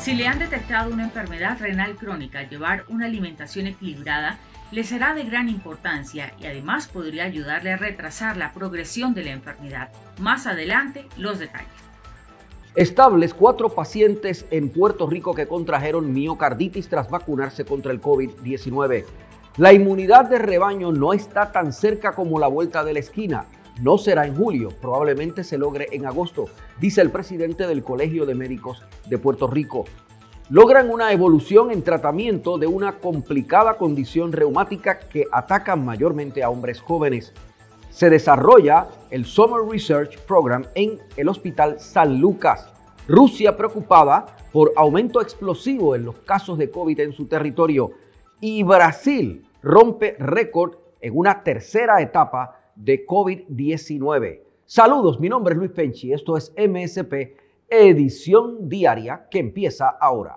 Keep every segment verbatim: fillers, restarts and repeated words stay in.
Si le han detectado una enfermedad renal crónica, llevar una alimentación equilibrada le será de gran importancia y además podría ayudarle a retrasar la progresión de la enfermedad. Más adelante, los detalles. Estables cuatro pacientes en Puerto Rico que contrajeron miocarditis tras vacunarse contra el COVID diecinueve. La inmunidad de rebaño no está tan cerca como la vuelta de la esquina. No será en julio, probablemente se logre en agosto, dice el presidente del Colegio de Médicos de Puerto Rico. Logran una evolución en tratamiento de una complicada condición reumática que ataca mayormente a hombres jóvenes. Se desarrolla el Summer Research Program en el Hospital San Lucas. Rusia preocupada por aumento explosivo en los casos de COVID en su territorio. Y Brasil rompe récord en una tercera etapa de COVID diecinueve. Saludos, mi nombre es Luis Penchi, esto es M S P, edición diaria que empieza ahora.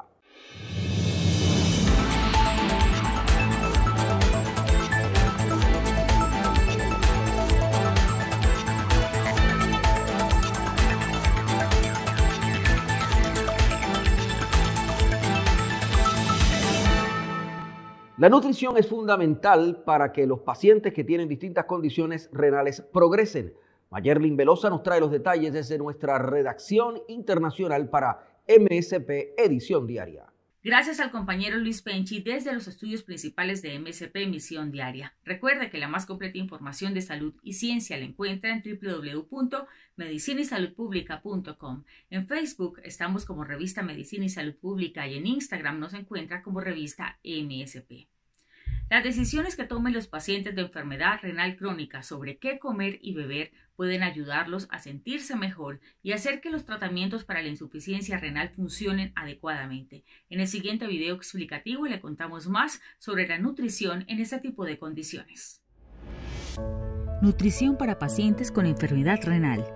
La nutrición es fundamental para que los pacientes que tienen distintas condiciones renales progresen. Mayerlin Velosa nos trae los detalles desde nuestra redacción internacional para M S P Edición Diaria. Gracias al compañero Luis Penchi desde los estudios principales de M S P Emisión Diaria. Recuerda que la más completa información de salud y ciencia la encuentra en doble u doble u doble u punto medicina y salud pública punto com. En Facebook estamos como Revista Medicina y Salud Pública y en Instagram nos encuentra como Revista M S P. Las decisiones que tomen los pacientes de enfermedad renal crónica sobre qué comer y beber pueden ayudarlos a sentirse mejor y hacer que los tratamientos para la insuficiencia renal funcionen adecuadamente. En el siguiente video explicativo le contamos más sobre la nutrición en este tipo de condiciones. Nutrición para pacientes con enfermedad renal.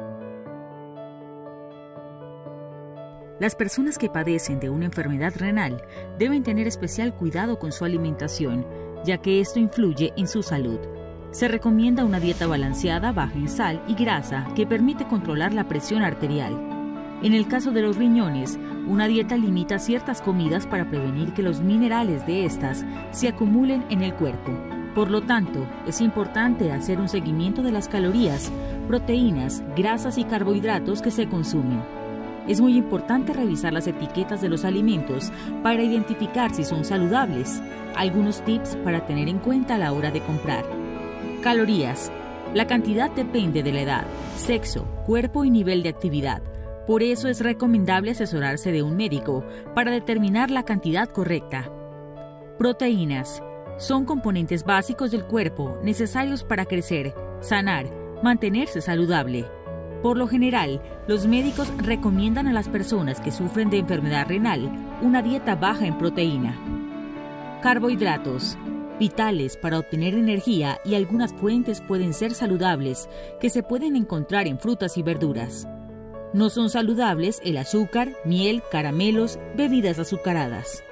Las personas que padecen de una enfermedad renal deben tener especial cuidado con su alimentación, ya que esto influye en su salud. Se recomienda una dieta balanceada, baja en sal y grasa, que permite controlar la presión arterial. En el caso de los riñones, una dieta limita ciertas comidas para prevenir que los minerales de estas se acumulen en el cuerpo. Por lo tanto, es importante hacer un seguimiento de las calorías, proteínas, grasas y carbohidratos que se consumen. Es muy importante revisar las etiquetas de los alimentos para identificar si son saludables. Algunos tips para tener en cuenta a la hora de comprar. Calorías. La cantidad depende de la edad, sexo, cuerpo y nivel de actividad. Por eso es recomendable asesorarse de un médico para determinar la cantidad correcta. Proteínas. Son componentes básicos del cuerpo necesarios para crecer, sanar, mantenerse saludable. Por lo general, los médicos recomiendan a las personas que sufren de enfermedad renal una dieta baja en proteína. Carbohidratos. Vitales para obtener energía y algunas fuentes pueden ser saludables, que se pueden encontrar en frutas y verduras. No son saludables el azúcar, miel, caramelos, bebidas azucaradas.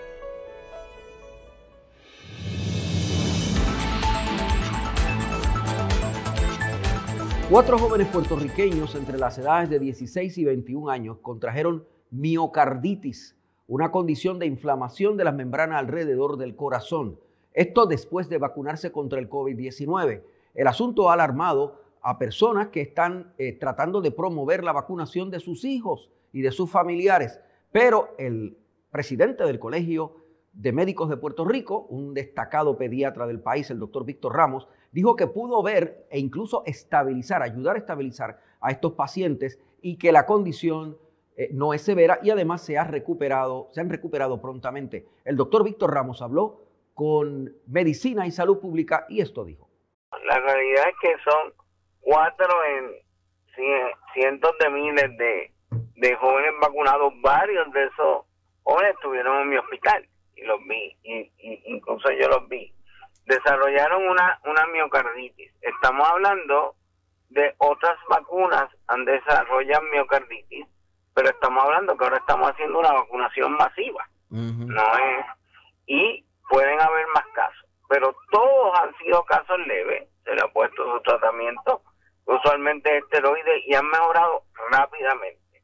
Cuatro jóvenes puertorriqueños entre las edades de dieciséis y veintiún años contrajeron miocarditis, una condición de inflamación de las membranas alrededor del corazón. Esto después de vacunarse contra el COVID diecinueve. El asunto ha alarmado a personas que están eh, tratando de promover la vacunación de sus hijos y de sus familiares. Pero el presidente del Colegio de Médicos de Puerto Rico, un destacado pediatra del país, el doctor Víctor Ramos, dijo que pudo ver e incluso estabilizar, ayudar a estabilizar a estos pacientes y que la condición eh, no es severa y además se ha recuperado, se han recuperado prontamente. El doctor Víctor Ramos habló con Medicina y Salud Pública y esto dijo. La realidad es que son cuatro en cientos de miles de, de jóvenes vacunados. Varios de esos jóvenes estuvieron en mi hospital y los vi, y, y incluso yo los vi. Desarrollaron una, una miocarditis. Estamos hablando de otras vacunas han desarrollan miocarditis, pero estamos hablando que ahora estamos haciendo una vacunación masiva. Uh-huh. No es, y pueden haber más casos, pero todos han sido casos leves, se le ha puesto su tratamiento, usualmente esteroides, y han mejorado rápidamente.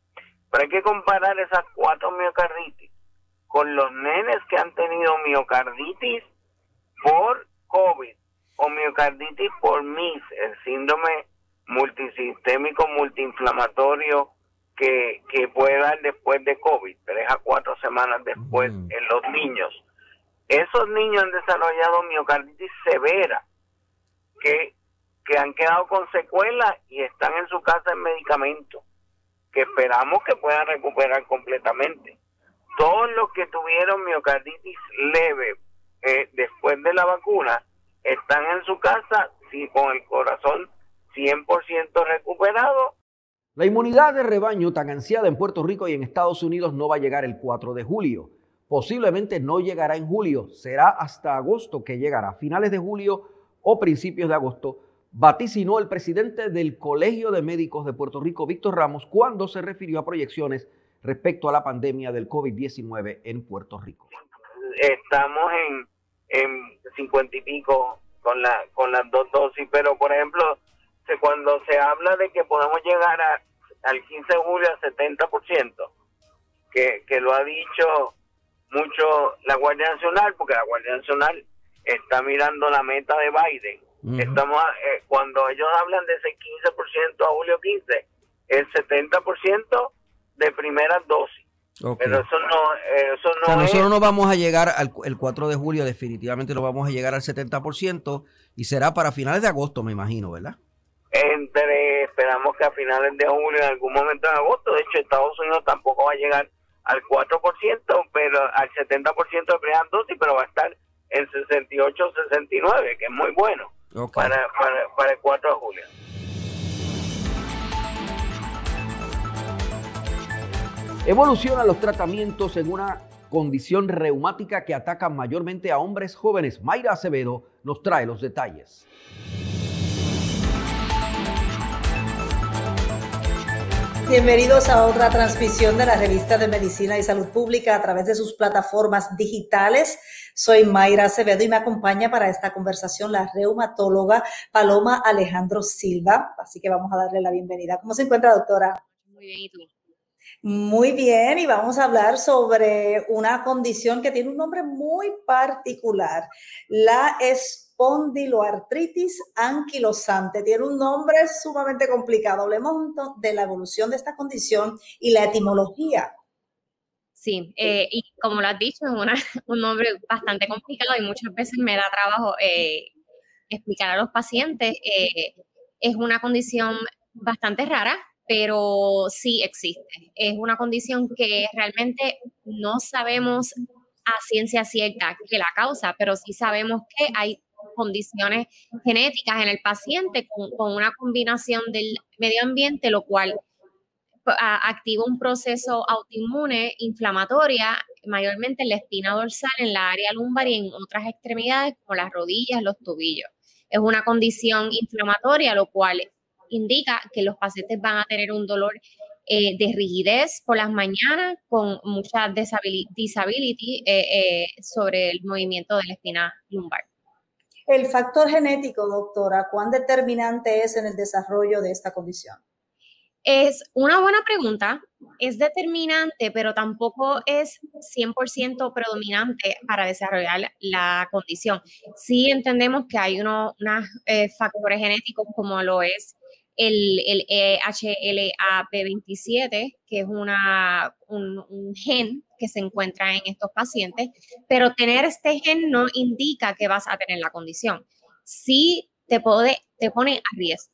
Pero hay que comparar esas cuatro miocarditis con los nenes que han tenido miocarditis por COVID o miocarditis por M I S, el síndrome multisistémico multiinflamatorio que, que puede dar después de COVID, tres a cuatro semanas después mm. en los niños. Esos niños han desarrollado miocarditis severa, que, que han quedado con secuelas y están en su casa en medicamentos, que esperamos que puedan recuperar completamente. Todos los que tuvieron miocarditis leve eh, después de la vacuna están en su casa sí, con el corazón cien por ciento recuperado. La inmunidad de rebaño tan ansiada en Puerto Rico y en Estados Unidos no va a llegar el cuatro de julio. Posiblemente no llegará en julio, será hasta agosto que llegará, finales de julio o principios de agosto, vaticinó el presidente del Colegio de Médicos de Puerto Rico, Víctor Ramos, cuando se refirió a proyecciones respecto a la pandemia del COVID diecinueve en Puerto Rico. Estamos en, en cincuenta y pico con, la, con las dos dosis, pero por ejemplo, se, cuando se habla de que podemos llegar a, al quince de julio al setenta por ciento, que, que lo ha dicho mucho la Guardia Nacional, porque la Guardia Nacional está mirando la meta de Biden. Uh-huh. Estamos eh, cuando ellos hablan de ese quince por ciento a julio quince, el setenta por ciento de primeras dosis. Okay. Pero eso no, eh, eso no o sea, es... nosotros no vamos a llegar al el cuatro de julio, definitivamente no vamos a llegar al setenta por ciento y será para finales de agosto, me imagino, ¿verdad? Entre, esperamos que a finales de julio, en algún momento en agosto. De hecho, Estados Unidos tampoco va a llegar al cuatro por ciento, pero al setenta por ciento de primeras dosis, pero va a estar en sesenta y ocho, sesenta y nueve, que es muy bueno. Okay. para, para, para el cuatro de julio. Evolucionan los tratamientos en una condición reumática que ataca mayormente a hombres jóvenes. Mayra Acevedo nos trae los detalles. Bienvenidos a otra transmisión de la revista de Medicina y Salud Pública a través de sus plataformas digitales. Soy Mayra Acevedo y me acompaña para esta conversación la reumatóloga Paloma Alejandro Silva. Así que vamos a darle la bienvenida. ¿Cómo se encuentra, doctora? Muy bien, ¿y tú? Muy bien, y vamos a hablar sobre una condición que tiene un nombre muy particular, la espondiloartritis anquilosante. Tiene un nombre sumamente complicado. Hablemos de la evolución de esta condición y la etimología. Sí, eh, y como lo has dicho, es una, un nombre bastante complicado y muchas veces me da trabajo eh, explicar a los pacientes. Eh, es una condición bastante rara, pero sí existe. Es una condición que realmente no sabemos a ciencia cierta que la causa, pero sí sabemos que hay condiciones genéticas en el paciente con, con una combinación del medio ambiente, lo cual a, activa un proceso autoinmune inflamatoria, mayormente en la espina dorsal, en la área lumbar y en otras extremidades como las rodillas, los tobillos. Es una condición inflamatoria, lo cual indica que los pacientes van a tener un dolor eh, de rigidez por las mañanas con mucha disability, disability eh, eh, sobre el movimiento de la espina lumbar. El factor genético, doctora, ¿cuán determinante es en el desarrollo de esta condición? Es una buena pregunta, es determinante, pero tampoco es cien por ciento predominante para desarrollar la condición. Sí entendemos que hay unos, unos eh, factores genéticos como lo es el, el H L A P veintisiete, que es una, un, un gen que se encuentra en estos pacientes, pero tener este gen no indica que vas a tener la condición. Sí te, puede, te pone a riesgo.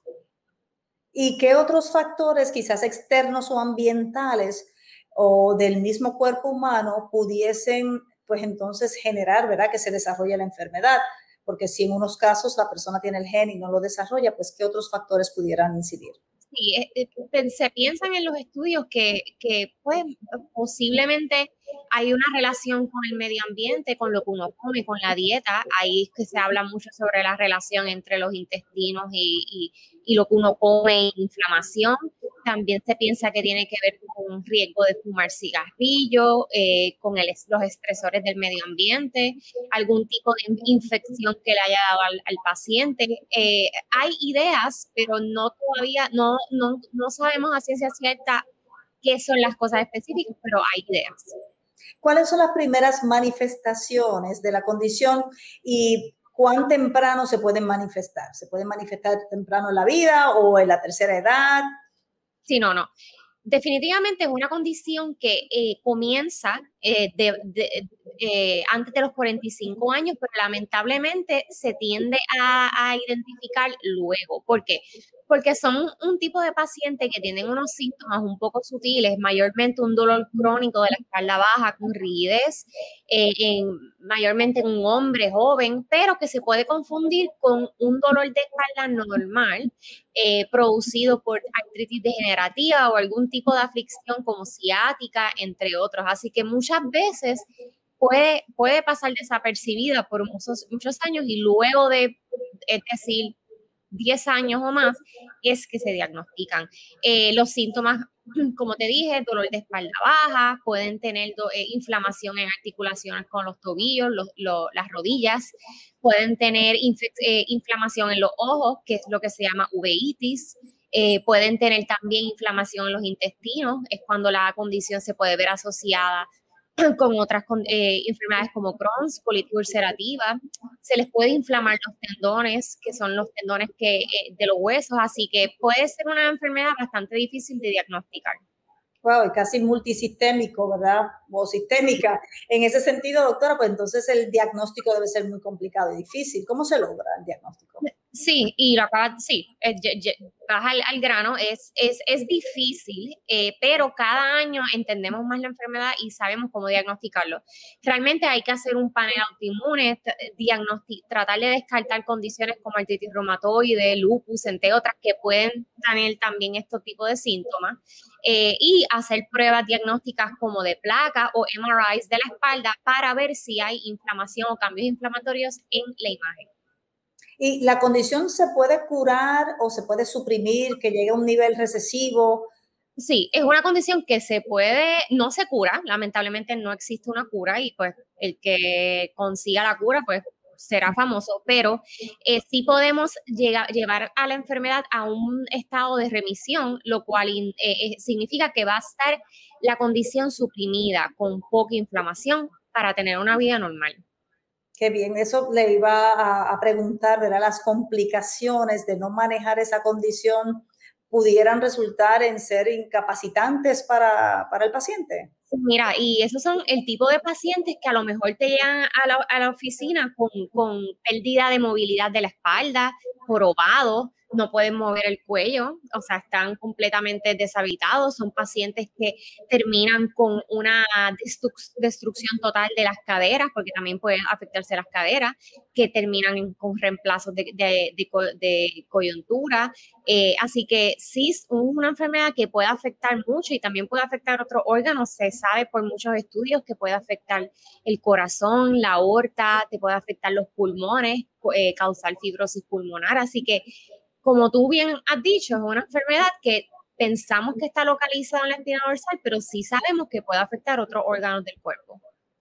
¿Y qué otros factores, quizás externos o ambientales o del mismo cuerpo humano, pudiesen, pues entonces, generar, ¿verdad?, que se desarrolle la enfermedad? Porque si en unos casos la persona tiene el gen y no lo desarrolla, pues ¿qué otros factores pudieran incidir? Sí, eh, se piensan en los estudios que, que pues, posiblemente hay una relación con el medio ambiente, con lo que uno come, con la dieta. Ahí es que se habla mucho sobre la relación entre los intestinos y, y, y lo que uno come, inflamación. También se piensa que tiene que ver con un riesgo de fumar cigarrillo, eh, con el, los estresores del medio ambiente, algún tipo de infección que le haya dado al, al paciente. Eh, hay ideas, pero no todavía, no, no, no sabemos a ciencia cierta qué son las cosas específicas, pero hay ideas. ¿Cuáles son las primeras manifestaciones de la condición y cuán temprano se pueden manifestar? ¿Se pueden manifestar temprano en la vida o en la tercera edad? Sí, no, no. Definitivamente es una condición que eh, comienza eh, de, de, eh, antes de los cuarenta y cinco años, pero lamentablemente se tiende a, a identificar luego. ¿Por qué? Porque son un tipo de paciente que tienen unos síntomas un poco sutiles, mayormente un dolor crónico de la espalda baja con rigidez, eh, en, mayormente en un hombre joven, pero que se puede confundir con un dolor de espalda normal, eh, producido por artritis degenerativa o algún tipo de aflicción como ciática, entre otros. Así que muchas veces puede, puede pasar desapercibida por muchos, muchos años y luego de, es decir, diez años o más, es que se diagnostican. Eh, los síntomas, como te dije, dolor de espalda baja, pueden tener do, eh, inflamación en articulaciones con los tobillos, los, los, las rodillas, pueden tener eh, inflamación en los ojos, que es lo que se llama uveitis, eh, pueden tener también inflamación en los intestinos, es cuando la condición se puede ver asociada con otras eh, enfermedades como Crohn's, colitis ulcerativa. Se les puede inflamar los tendones, que son los tendones que, eh, de los huesos, así que puede ser una enfermedad bastante difícil de diagnosticar. Wow, casi multisistémico, ¿verdad? O sistémica. En ese sentido, doctora, pues entonces el diagnóstico debe ser muy complicado y difícil. ¿Cómo se logra el diagnóstico? Sí, y lo acaba, sí, eh, vas al, al grano, es, es, es difícil, eh, pero cada año entendemos más la enfermedad y sabemos cómo diagnosticarlo. Realmente hay que hacer un panel autoinmune, tratar de descartar condiciones como artritis reumatoide, lupus, entre otras, que pueden tener también estos tipos de síntomas, eh, y hacer pruebas diagnósticas como de placa o M R Is de la espalda para ver si hay inflamación o cambios inflamatorios en la imagen. ¿Y la condición se puede curar o se puede suprimir, que llegue a un nivel recesivo? Sí, es una condición que se puede, no se cura, lamentablemente no existe una cura y pues el que consiga la cura pues será famoso, pero eh, sí podemos llegar, llevar a la enfermedad a un estado de remisión, lo cual eh, significa que va a estar la condición suprimida con poca inflamación para tener una vida normal. Qué bien, eso le iba a, a preguntar, ¿verdad? Las complicaciones de no manejar esa condición pudieran resultar en ser incapacitantes para, para el paciente. Mira, y esos son el tipo de pacientes que a lo mejor te llegan a la, a la oficina con, con pérdida de movilidad de la espalda, jorobados, no pueden mover el cuello, o sea, están completamente deshabilitados, son pacientes que terminan con una destrucción total de las caderas, porque también pueden afectarse las caderas, que terminan con reemplazos de, de, de, de coyuntura, eh, así que sí es una enfermedad que puede afectar mucho y también puede afectar otros órganos, se sabe por muchos estudios que puede afectar el corazón, la aorta, te puede afectar los pulmones, eh, causar fibrosis pulmonar, así que como tú bien has dicho, es una enfermedad que pensamos que está localizada en la espina dorsal, pero sí sabemos que puede afectar otros órganos del cuerpo.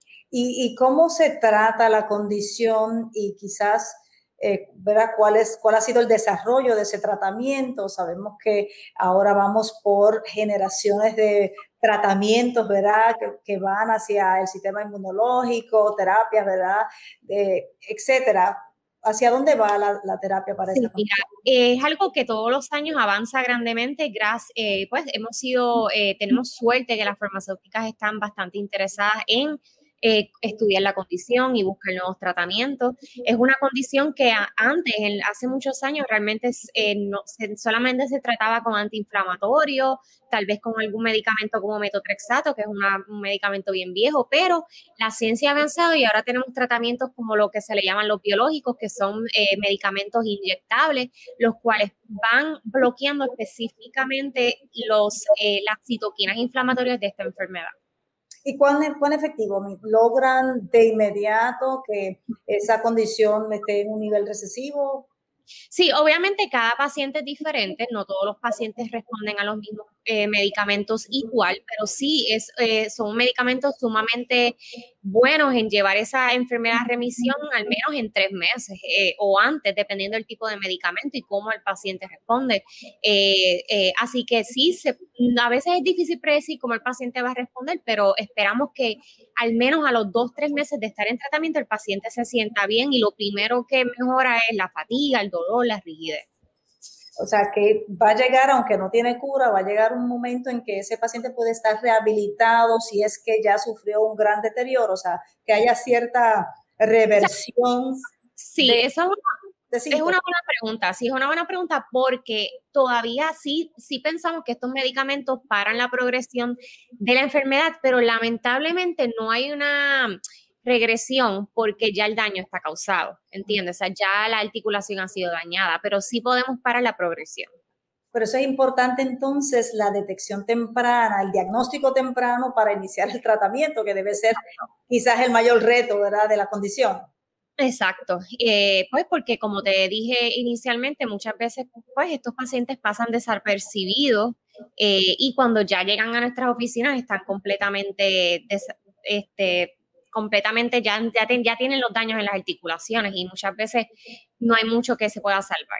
¿Y, y cómo se trata la condición y quizás eh, ¿verdad? ¿Cuál, es, cuál ha sido el desarrollo de ese tratamiento? Sabemos que ahora vamos por generaciones de tratamientos, ¿verdad? Que, que van hacia el sistema inmunológico, terapias, ¿verdad? De, etcétera. ¿Hacia dónde va la, la terapia para sí, esta mira, eh, es algo que todos los años avanza grandemente. Gracias, eh, pues hemos sido, eh, tenemos suerte que las farmacéuticas están bastante interesadas en eh, estudiar la condición y buscar nuevos tratamientos. Es una condición que a, antes, en, hace muchos años, realmente eh, no, se, solamente se trataba con antiinflamatorio, tal vez con algún medicamento como metotrexato, que es una, un medicamento bien viejo, pero la ciencia ha avanzado y ahora tenemos tratamientos como lo que se le llaman los biológicos, que son eh, medicamentos inyectables, los cuales van bloqueando específicamente los, eh, las citoquinas inflamatorias de esta enfermedad. ¿Y cuán, cuán efectivo? ¿Logran de inmediato que esa condición esté en un nivel recesivo? Sí, obviamente cada paciente es diferente, no todos los pacientes responden a los mismos eh, medicamentos igual, pero sí es, eh, son medicamentos sumamente buenos en llevar esa enfermedad a remisión al menos en tres meses eh, o antes, dependiendo del tipo de medicamento y cómo el paciente responde. Eh, eh, así que sí, se, a veces es difícil predecir cómo el paciente va a responder, pero esperamos que al menos a los dos, tres meses de estar en tratamiento el paciente se sienta bien y lo primero que mejora es la fatiga, el dolor, la rigidez. O sea, que va a llegar, aunque no tiene cura, va a llegar un momento en que ese paciente puede estar rehabilitado si es que ya sufrió un gran deterioro, o sea, que haya cierta reversión. O sea, sí, de, eso es una, es una buena pregunta, sí, es una buena pregunta porque todavía sí, sí pensamos que estos medicamentos paran la progresión de la enfermedad, pero lamentablemente no hay una regresión porque ya el daño está causado, ¿entiendes? O sea, ya la articulación ha sido dañada, pero sí podemos parar la progresión. Por eso es importante entonces la detección temprana, el diagnóstico temprano para iniciar el tratamiento, que debe ser quizás el mayor reto, ¿verdad?, de la condición. Exacto, eh, pues porque como te dije inicialmente, muchas veces pues estos pacientes pasan desapercibidos eh, y cuando ya llegan a nuestras oficinas están completamente des, este, completamente ya, ya, ten, ya tienen los daños en las articulaciones y muchas veces no hay mucho que se pueda salvar.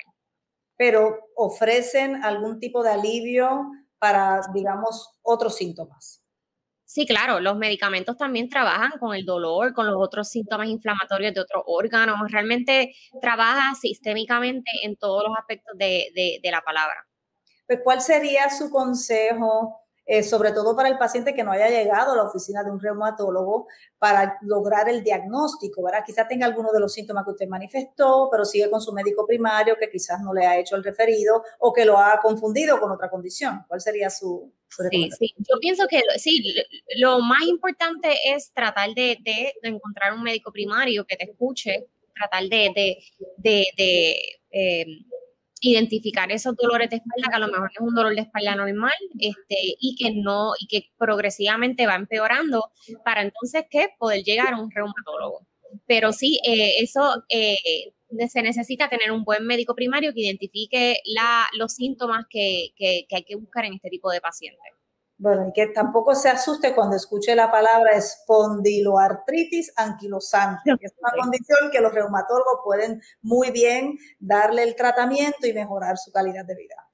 Pero ofrecen algún tipo de alivio para, digamos, otros síntomas. Sí, claro, los medicamentos también trabajan con el dolor, con los otros síntomas inflamatorios de otros órganos. Realmente trabaja sistémicamente en todos los aspectos de, de, de la palabra. Pues, ¿cuál sería su consejo? Eh, sobre todo para el paciente que no haya llegado a la oficina de un reumatólogo para lograr el diagnóstico, ¿verdad? Quizás tenga alguno de los síntomas que usted manifestó, pero sigue con su médico primario que quizás no le ha hecho el referido o que lo ha confundido con otra condición. ¿Cuál sería su, su recomendación? Sí, sí, yo pienso que sí, lo más importante es tratar de, de, de encontrar un médico primario que te escuche, tratar de, de, de, de eh, identificar esos dolores de espalda, que a lo mejor no es un dolor de espalda normal, este, y que no, y que progresivamente va empeorando, para entonces ¿qué? Poder llegar a un reumatólogo. Pero sí, eh, eso eh, se necesita tener un buen médico primario que identifique la, los síntomas que, que, que hay que buscar en este tipo de pacientes. Bueno, y que tampoco se asuste cuando escuche la palabra espondiloartritis anquilosante, que es una condición que los reumatólogos pueden muy bien darle el tratamiento y mejorar su calidad de vida.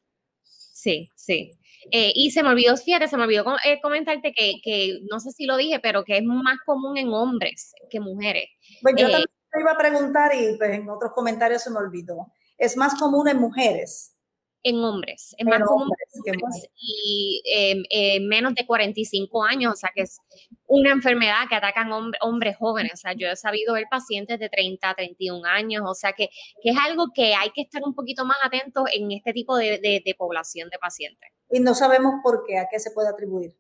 Sí, sí. Eh, y se me olvidó, fíjate, se me olvidó eh, comentarte que, que, no sé si lo dije, pero que es más común en hombres que mujeres. Pues yo eh, también te iba a preguntar y pues en otros comentarios se me olvidó. Es más común en mujeres. En hombres, es en más común que hombres y eh, eh, menos de cuarenta y cinco años, o sea que es una enfermedad que atacan hombre, hombres jóvenes, o sea, yo he sabido ver pacientes de treinta, treinta y un años, o sea que, que es algo que hay que estar un poquito más atentos en este tipo de, de, de población de pacientes. Y no sabemos por qué, a qué se puede atribuir.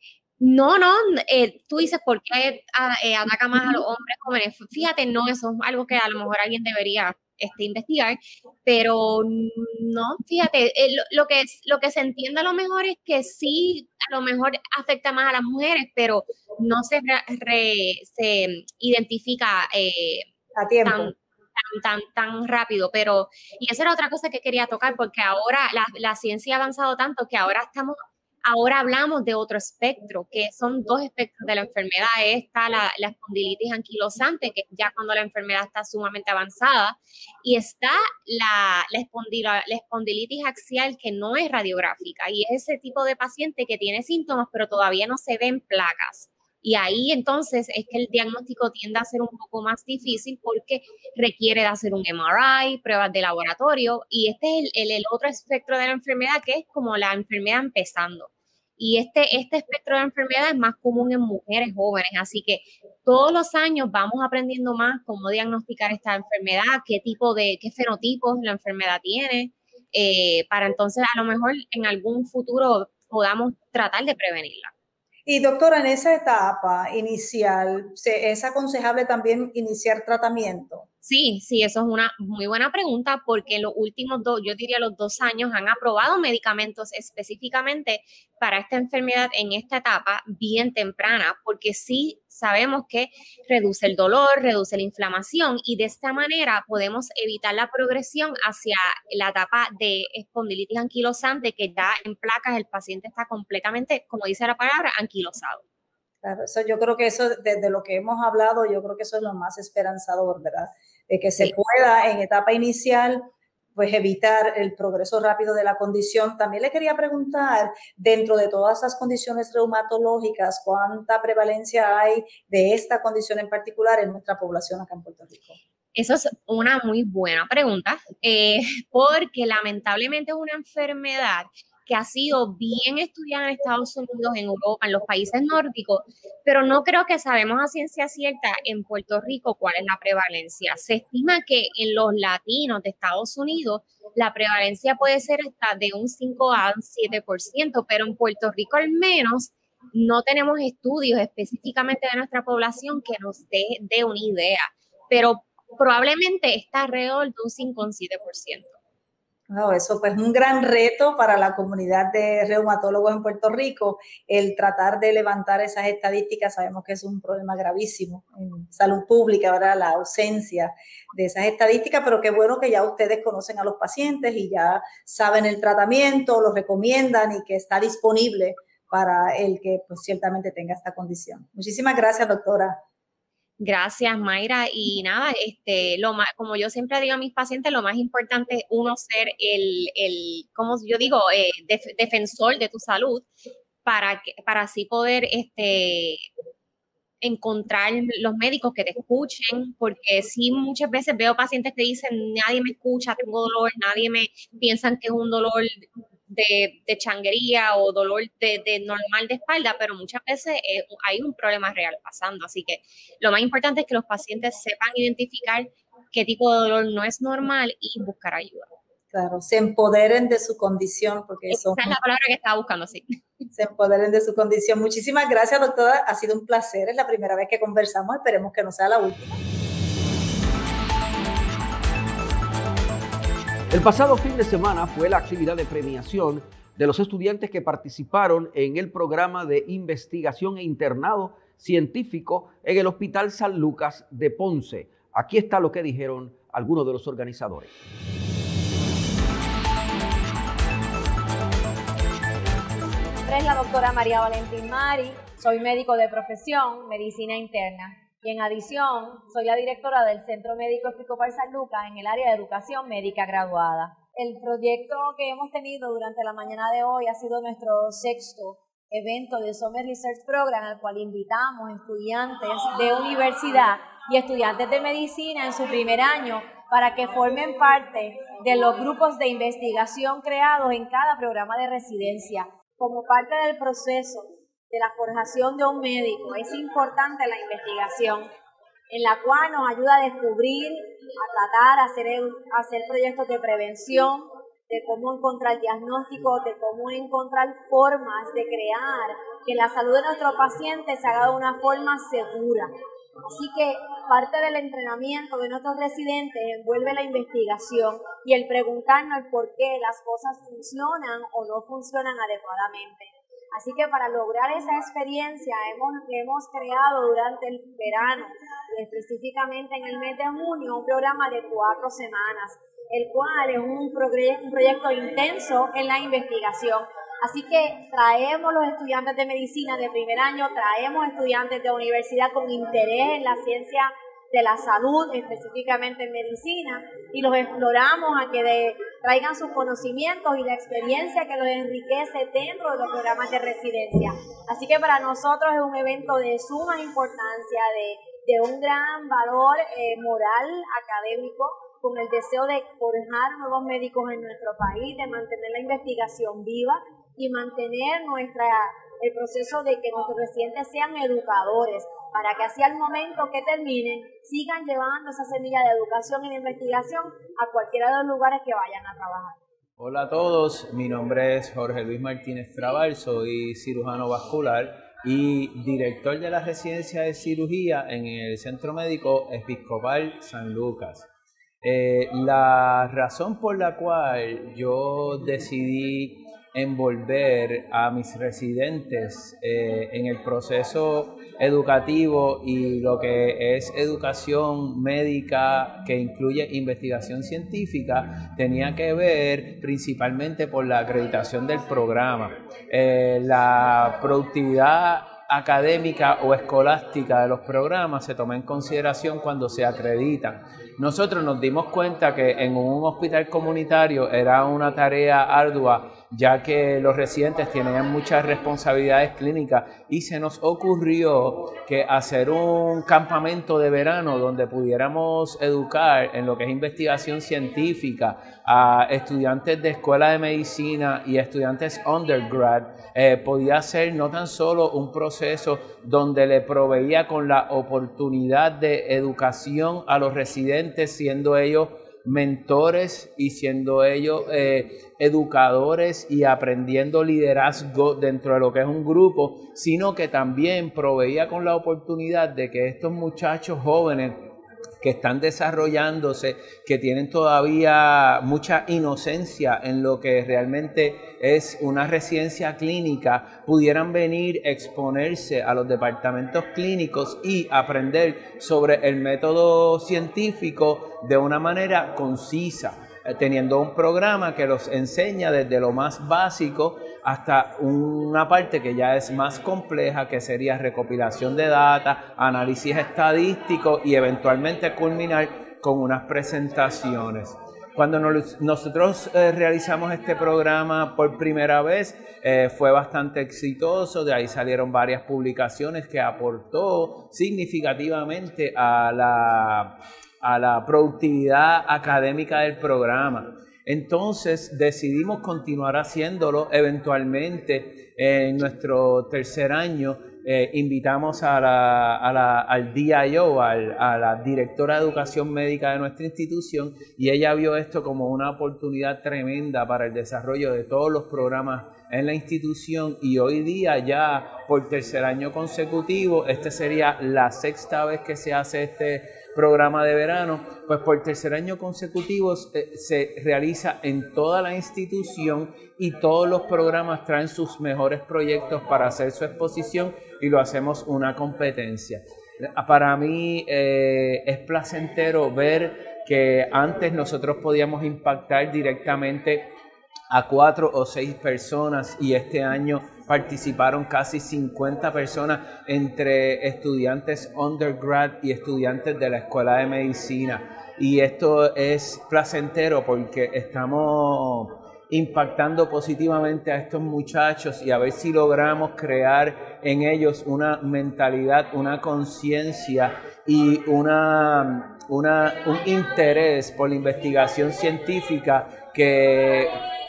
No, no, eh, tú dices por qué a, eh, ataca más a los hombres jóvenes. Fíjate, no, eso es algo que a lo mejor alguien debería este, investigar, pero no, fíjate, eh, lo, lo, que es, lo que se entiende a lo mejor es que sí, a lo mejor afecta más a las mujeres, pero no se, re, re, se identifica eh, a tiempo. Tan, tan, tan, tan rápido, pero, y esa era otra cosa que quería tocar, porque ahora la, la ciencia ha avanzado tanto que ahora estamos Ahora hablamos de otro espectro, que son dos espectros de la enfermedad. Está la, la espondilitis anquilosante, que es ya cuando la enfermedad está sumamente avanzada, y está la, la, espondila, la espondilitis axial, que no es radiográfica, y es ese tipo de paciente que tiene síntomas, pero todavía no se ven placas. Y ahí entonces es que el diagnóstico tiende a ser un poco más difícil porque requiere de hacer un M R I, pruebas de laboratorio, y este es el, el, el otro espectro de la enfermedad, que es como la enfermedad empezando. Y este, este espectro de enfermedad es más común en mujeres jóvenes, así que todos los años vamos aprendiendo más cómo diagnosticar esta enfermedad, qué tipo de, qué fenotipos la enfermedad tiene, eh, para entonces a lo mejor en algún futuro podamos tratar de prevenirla. Y doctora, en esa etapa inicial, ¿es aconsejable también iniciar tratamiento? Sí, sí, eso es una muy buena pregunta porque en los últimos dos, yo diría los dos años, han aprobado medicamentos específicamente para esta enfermedad en esta etapa bien temprana, porque sí sabemos que reduce el dolor, reduce la inflamación y de esta manera podemos evitar la progresión hacia la etapa de espondilitis anquilosante, que ya en placas el paciente está completamente, como dice la palabra, anquilosado. Claro, eso yo creo que eso, desde lo que hemos hablado, yo creo que eso es lo más esperanzador, ¿verdad? De que se sí. pueda en etapa inicial, pues evitar el progreso rápido de la condición. También le quería preguntar, dentro de todas esas condiciones reumatológicas, ¿cuánta prevalencia hay de esta condición en particular en nuestra población acá en Puerto Rico? Eso es una muy buena pregunta, eh, porque lamentablemente es una enfermedad que ha sido bien estudiada en Estados Unidos, en Europa, en los países nórdicos, pero no creo que sabemos a ciencia cierta en Puerto Rico cuál es la prevalencia. Se estima que en los latinos de Estados Unidos la prevalencia puede ser hasta de un cinco a siete por ciento, pero en Puerto Rico al menos no tenemos estudios específicamente de nuestra población que nos dé de una idea, pero probablemente está alrededor de un cinco a siete por ciento. No, eso pues es un gran reto para la comunidad de reumatólogos en Puerto Rico, el tratar de levantar esas estadísticas. Sabemos que es un problema gravísimo en salud pública, ¿verdad? La ausencia de esas estadísticas, pero qué bueno que ya ustedes conocen a los pacientes y ya saben el tratamiento, lo recomiendan y que está disponible para el que pues ciertamente tenga esta condición. Muchísimas gracias, doctora. Gracias, Mayra. Y nada, este, lo más, como yo siempre digo a mis pacientes, lo más importante es uno ser el, el como yo digo, eh, def, defensor de tu salud para, que, para así poder este, encontrar los médicos que te escuchen, porque sí muchas veces veo pacientes que dicen, nadie me escucha, tengo dolor, nadie me piensan que es un dolor de, de changuería o dolor de, de normal de espalda, pero muchas veces eh, hay un problema real pasando. Así que lo más importante es que los pacientes sepan identificar qué tipo de dolor no es normal y buscar ayuda. Claro, se empoderen de su condición, porque eso... Esa es la palabra que estaba buscando, sí. Se empoderen de su condición. Muchísimas gracias, doctora. Ha sido un placer. Es la primera vez que conversamos. Esperemos que no sea la última. El pasado fin de semana fue la actividad de premiación de los estudiantes que participaron en el programa de investigación e internado científico en el Hospital San Lucas de Ponce. Aquí está lo que dijeron algunos de los organizadores. Es la doctora María Valentín Mari, soy médico de profesión, medicina interna, y en adición soy la directora del Centro Médico Episcopal San Lucas en el área de educación médica graduada. El proyecto que hemos tenido durante la mañana de hoy ha sido nuestro sexto evento de Summer Research Program, al cual invitamos estudiantes de universidad y estudiantes de medicina en su primer año para que formen parte de los grupos de investigación creados en cada programa de residencia. Como parte del proceso de la forjación de un médico, es importante la investigación, en la cual nos ayuda a descubrir, a tratar, a hacer, a hacer proyectos de prevención, de cómo encontrar diagnósticos, de cómo encontrar formas de crear que la salud de nuestros pacientes se haga de una forma segura. Así que parte del entrenamiento de nuestros residentes envuelve la investigación y el preguntarnos el por qué las cosas funcionan o no funcionan adecuadamente. Así que para lograr esa experiencia hemos, hemos creado durante el verano, específicamente en el mes de junio, un programa de cuatro semanas, el cual es un, proye- un proyecto intenso en la investigación. Así que traemos los estudiantes de medicina de primer año, traemos estudiantes de universidad con interés en la ciencia de la salud, específicamente en medicina, y los exploramos a que de, traigan sus conocimientos y la experiencia que los enriquece dentro de los programas de residencia. Así que para nosotros es un evento de suma importancia, de, de un gran valor eh, moral, académico, con el deseo de forjar nuevos médicos en nuestro país, de mantener la investigación viva y mantener nuestra, el proceso de que nuestros residentes sean educadores, para que así al momento que terminen sigan llevando esa semilla de educación y de investigación a cualquiera de los lugares que vayan a trabajar. Hola a todos, mi nombre es Jorge Luis Martínez Trabal, soy cirujano vascular y director de la residencia de cirugía en el Centro Médico Episcopal San Lucas. Eh, la razón por la cual yo decidí envolver a mis residentes eh, en el proceso educativo y lo que es educación médica que incluye investigación científica tenía que ver principalmente por la acreditación del programa. Eh, la productividad académica o escolástica de los programas se toma en consideración cuando se acreditan. Nosotros nos dimos cuenta que en un hospital comunitario era una tarea ardua, ya que los residentes tenían muchas responsabilidades clínicas y se nos ocurrió que hacer un campamento de verano donde pudiéramos educar en lo que es investigación científica a estudiantes de escuela de medicina y estudiantes undergrad eh, podía ser no tan solo un proceso donde le proveía con la oportunidad de educación a los residentes, siendo ellos mentores y siendo ellos eh, educadores y aprendiendo liderazgo dentro de lo que es un grupo, sino que también proveía con la oportunidad de que estos muchachos jóvenes que están desarrollándose, que tienen todavía mucha inocencia en lo que realmente es una residencia clínica, pudieran venir a exponerse a los departamentos clínicos y aprender sobre el método científico de una manera concisa, teniendo un programa que los enseña desde lo más básico hasta una parte que ya es más compleja, que sería recopilación de data, análisis estadístico y eventualmente culminar con unas presentaciones. Cuando nos, nosotros eh, realizamos este programa por primera vez, eh, fue bastante exitoso, de ahí salieron varias publicaciones que aportó significativamente a la, a la productividad académica del programa. Entonces decidimos continuar haciéndolo. Eventualmente en nuestro tercer año eh, invitamos a la, a la, al D I O, al, a la directora de educación médica de nuestra institución, y ella vio esto como una oportunidad tremenda para el desarrollo de todos los programas en la institución, y hoy día ya por tercer año consecutivo, este sería la sexta vez que se hace este programa de verano, pues por tercer año consecutivo eh, se realiza en toda la institución y todos los programas traen sus mejores proyectos para hacer su exposición y lo hacemos una competencia. Para mí eh, es placentero ver que antes nosotros podíamos impactar directamente a cuatro o seis personas y este año participaron casi cincuenta personas entre estudiantes undergrad y estudiantes de la escuela de medicina. Y esto es placentero porque estamos impactando positivamente a estos muchachos y a ver si logramos crear en ellos una mentalidad, una conciencia y una, una, un interés por la investigación científica que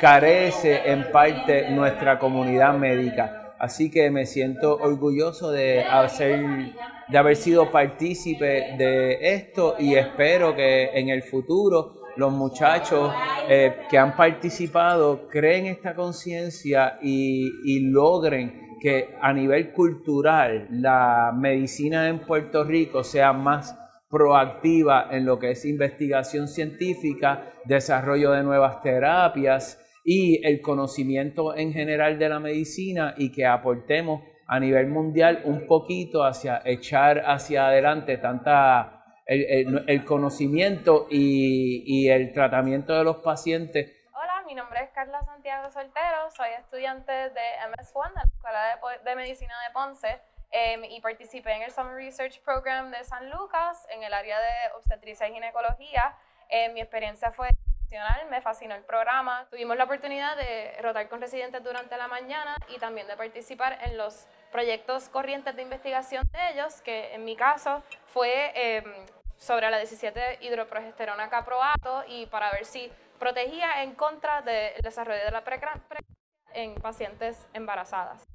carece en parte nuestra comunidad médica. Así que me siento orgulloso de hacer, de haber sido partícipe de esto y espero que en el futuro los muchachos eh, que han participado creen esta conciencia y, y logren que a nivel cultural la medicina en Puerto Rico sea más proactiva en lo que es investigación científica, desarrollo de nuevas terapias y el conocimiento en general de la medicina, y que aportemos a nivel mundial un poquito hacia echar hacia adelante tanta el, el, el conocimiento y, y el tratamiento de los pacientes. Hola, mi nombre es Carla Santiago Soltero, soy estudiante de M S uno de la Escuela de, de Medicina de Ponce eh, y participé en el Summer Research Program de San Lucas en el área de obstetricia y ginecología. Eh, mi experiencia fue excepcional, me fascinó el programa. Tuvimos la oportunidad de rotar con residentes durante la mañana y también de participar en los proyectos corrientes de investigación de ellos, que en mi caso fue eh, sobre la diecisiete hidroprogesterona caproato y para ver si protegía en contra del desarrollo de la preeclampsia en pacientes embarazadas.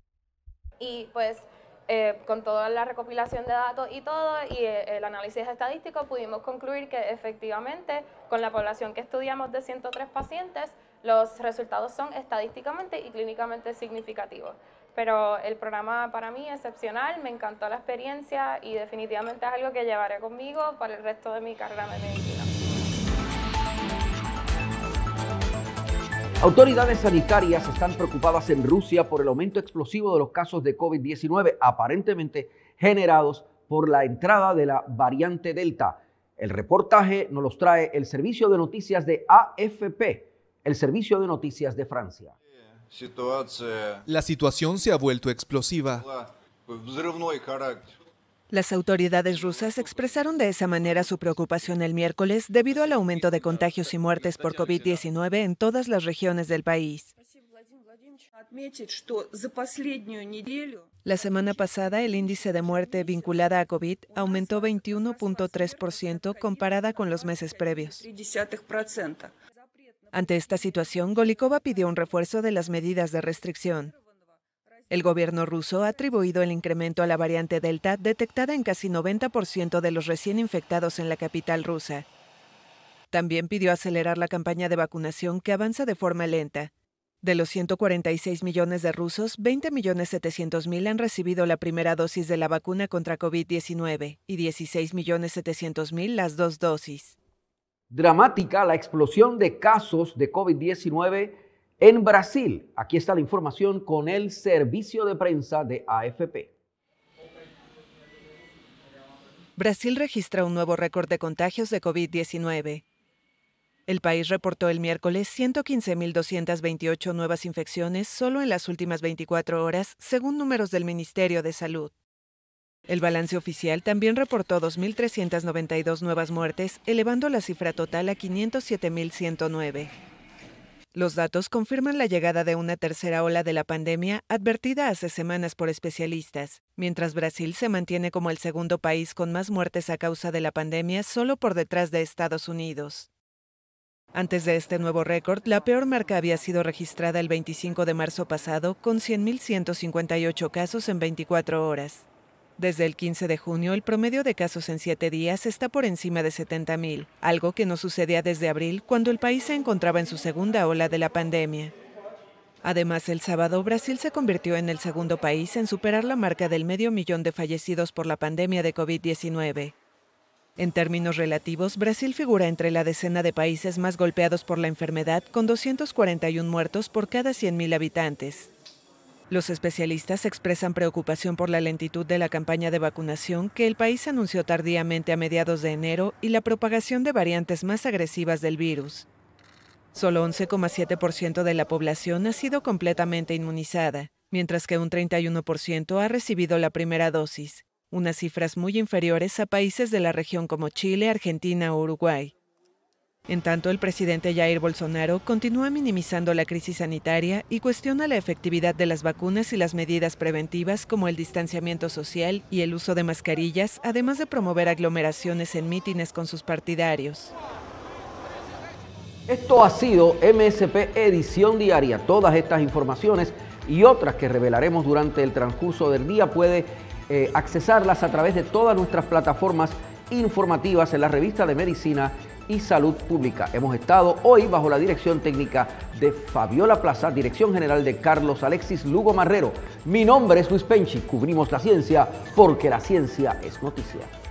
Y pues eh, con toda la recopilación de datos y todo y eh, el análisis estadístico pudimos concluir que efectivamente con la población que estudiamos de ciento tres pacientes los resultados son estadísticamente y clínicamente significativos. Pero el programa para mí es excepcional, me encantó la experiencia y definitivamente es algo que llevaré conmigo para el resto de mi carrera de medicina. Autoridades sanitarias están preocupadas en Rusia por el aumento explosivo de los casos de COVID diecinueve, aparentemente generados por la entrada de la variante Delta. El reportaje nos los trae el servicio de noticias de A F P, el servicio de noticias de Francia. La situación se ha vuelto explosiva. Las autoridades rusas expresaron de esa manera su preocupación el miércoles debido al aumento de contagios y muertes por COVID diecinueve en todas las regiones del país. La semana pasada, el índice de muerte vinculada a COVID aumentó veintiuno punto tres por ciento comparada con los meses previos. Ante esta situación, Golikova pidió un refuerzo de las medidas de restricción. El gobierno ruso ha atribuido el incremento a la variante Delta detectada en casi noventa por ciento de los recién infectados en la capital rusa. También pidió acelerar la campaña de vacunación que avanza de forma lenta. De los ciento cuarenta y seis millones de rusos, veinte millones setecientos mil han recibido la primera dosis de la vacuna contra COVID diecinueve y dieciséis millones setecientos mil las dos dosis. Dramática la explosión de casos de COVID diecinueve en Brasil. Aquí está la información con el servicio de prensa de A F P. Brasil registra un nuevo récord de contagios de COVID diecinueve. El país reportó el miércoles ciento quince mil doscientas veintiocho nuevas infecciones solo en las últimas veinticuatro horas, según números del Ministerio de Salud. El balance oficial también reportó dos mil trescientas noventa y dos nuevas muertes, elevando la cifra total a quinientos siete mil ciento nueve. Los datos confirman la llegada de una tercera ola de la pandemia advertida hace semanas por especialistas, mientras Brasil se mantiene como el segundo país con más muertes a causa de la pandemia solo por detrás de Estados Unidos. Antes de este nuevo récord, la peor marca había sido registrada el veinticinco de marzo pasado con cien mil ciento cincuenta y ocho casos en veinticuatro horas. Desde el quince de junio, el promedio de casos en siete días está por encima de setenta mil, algo que no sucedía desde abril, cuando el país se encontraba en su segunda ola de la pandemia. Además, el sábado, Brasil se convirtió en el segundo país en superar la marca del medio millón de fallecidos por la pandemia de COVID diecinueve. En términos relativos, Brasil figura entre la decena de países más golpeados por la enfermedad, con doscientos cuarenta y uno muertos por cada cien mil habitantes. Los especialistas expresan preocupación por la lentitud de la campaña de vacunación que el país anunció tardíamente a mediados de enero y la propagación de variantes más agresivas del virus. Solo once coma siete por ciento de la población ha sido completamente inmunizada, mientras que un treinta y uno por ciento ha recibido la primera dosis, unas cifras muy inferiores a países de la región como Chile, Argentina o Uruguay. En tanto, el presidente Jair Bolsonaro continúa minimizando la crisis sanitaria y cuestiona la efectividad de las vacunas y las medidas preventivas como el distanciamiento social y el uso de mascarillas, además de promover aglomeraciones en mítines con sus partidarios. Esto ha sido M S P Edición Diaria. Todas estas informaciones y otras que revelaremos durante el transcurso del día puede eh, accesarlas a través de todas nuestras plataformas informativas en la revista de Medicina y Salud Pública. Hemos estado hoy bajo la dirección técnica de Fabiola Plaza, dirección general de Carlos Alexis Lugo Marrero. Mi nombre es Luis Penchi, cubrimos la ciencia porque la ciencia es noticia.